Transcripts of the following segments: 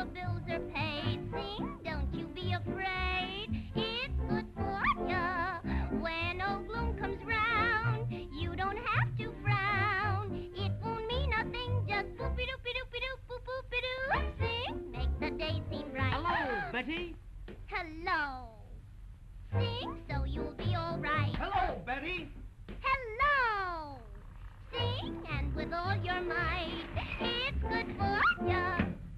the bills are paid. Sing, don't you be afraid. It's good for ya. When old gloom comes round, you don't have to frown. It won't mean nothing, just boopy-doopy-doopy-doop, boop-boopy-doo. Sing, make the day seem bright. Hello, Betty. Hello. Sing, so you'll be all right. Hello, Betty. Hello. Sing, and with all your might, it's good for ya.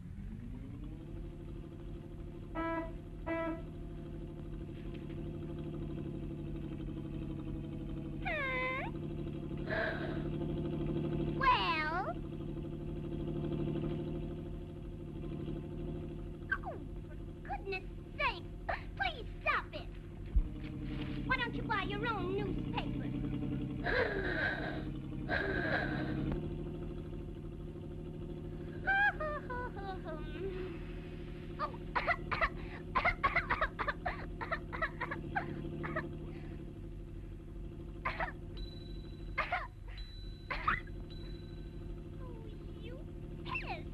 Well. Oh, for goodness sake, please stop it. Why don't you buy your own newspaper? Oh. You pissed.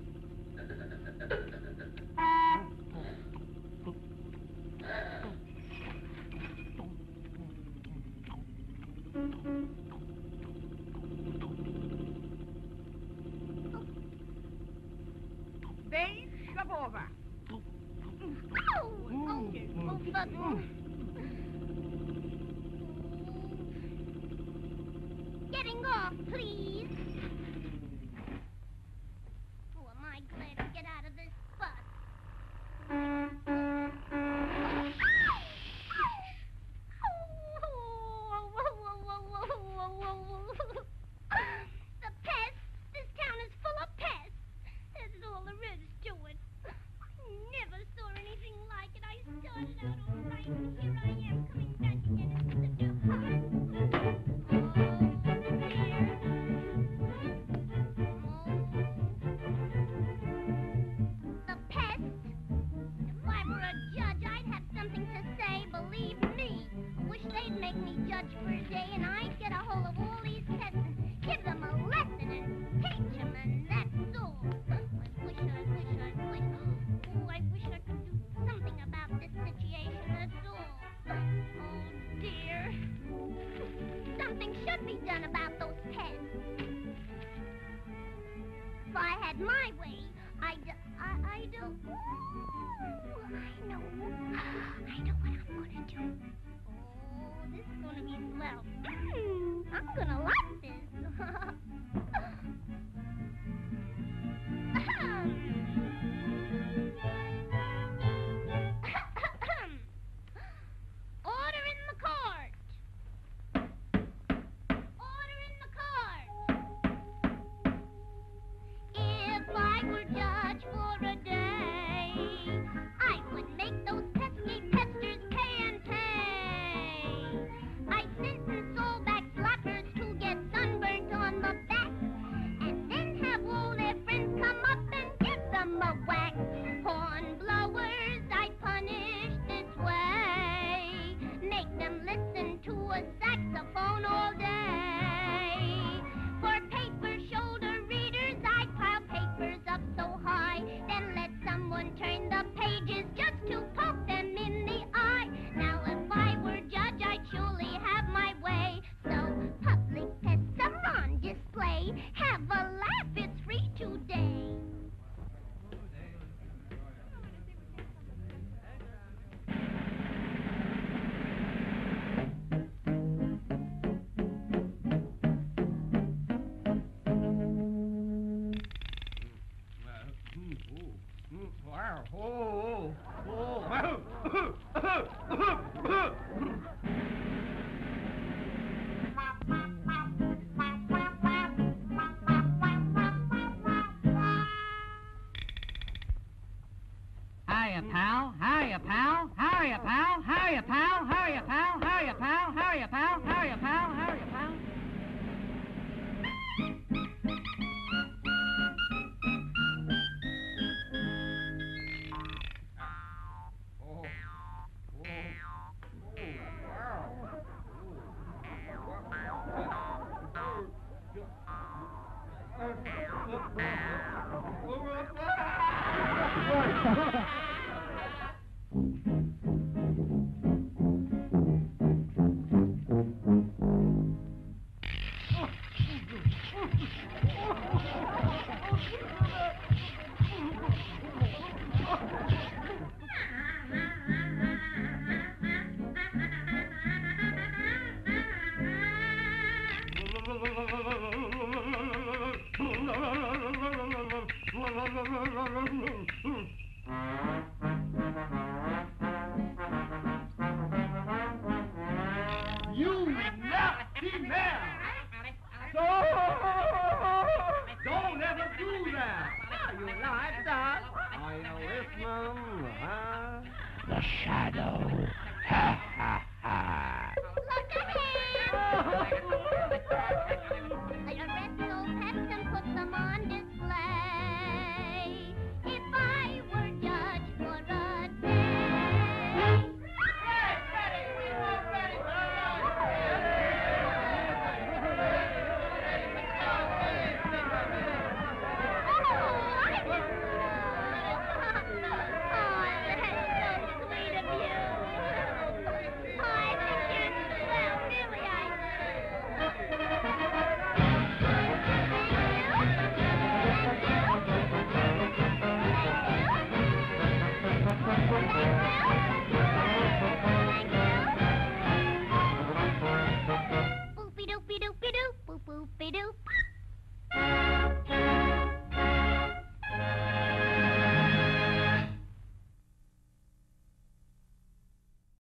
Bem, Shabova. Getting off, please. Oh, am I glad to get out of this bus. The pests. This town is full of pests. That's all there is to it. I never saw anything like it. I started out all right, and here I am coming back again into the department. The pest. If I were a judge, I'd have something to say, believe me. I wish they'd make me judge for a day, and I'd get a hold of all these pests and give them a lesson and teach them, and that's all. I wish. Oh, I wish I could do something about this situation, that's all. Oh, dear. Something should be done about those pests. If I had my way, I know what I'm gonna do. Oh, this is gonna be swell. I'm gonna like this. Order in the cart. Order in the cart. If I were judge for a day, I would make those pesky pesters pay and pay. I sentence all back slackers to get sunburnt on the back, and then have all their friends come up and give them a whack. Horn blowers I punish this way, make them listen to a saxophone all day. For paper shoulder readers I pile papers up so high, then let someone turn the pages just to poke them in the eye. Now if I were judge I'd surely have my way. So public pests are on display. Have a laugh, it's free today. Wow. Oh. Hiya, pal. Hiya, pal. Hiya, pal. Hiya, pal. Hiya, pal. Hiya, pal. Hiya, pal. Hiya, pal. Hiya, pal. Right. You nasty man! Don't ever do that! You like that? Are you listening? Huh? The shadow. Ha!